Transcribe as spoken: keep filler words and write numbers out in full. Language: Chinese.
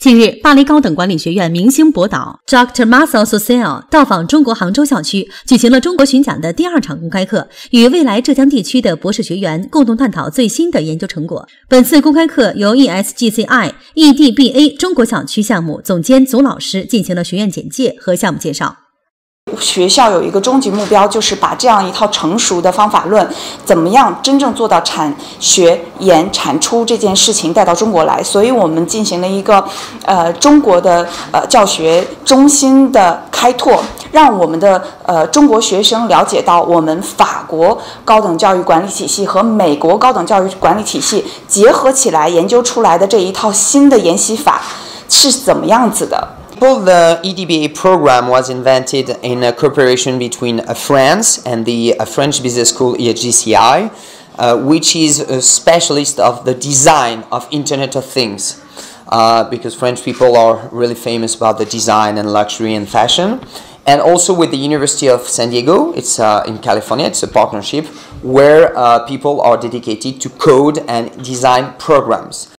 近日，巴黎高等管理学院明星博导 Doctor Marcel Soucel 到访中国杭州校区，举行了中国巡讲的第二场公开课，与未来浙江地区的博士学员共同探讨最新的研究成果。本次公开课由 E S G C I E D B A 中国校区项目总监祖老师进行了学院简介和项目介绍。 学校有一个终极目标，就是把这样一套成熟的方法论，怎么样真正做到产学研产出这件事情带到中国来。所以我们进行了一个呃中国的呃教学中心的开拓，让我们的呃中国学生了解到我们法国高等教育管理体系和美国高等教育管理体系结合起来研究出来的这一套新的研习法是怎么样子的。 The E D B A program was invented in a cooperation between uh, France and the uh, French Business School E S G C I, uh, which is a specialist of the design of Internet of Things, uh, because French people are really famous about the design and luxury and fashion. And also with the University of San Diego, it's uh, in California, it's a partnership where uh, people are dedicated to code and design programs.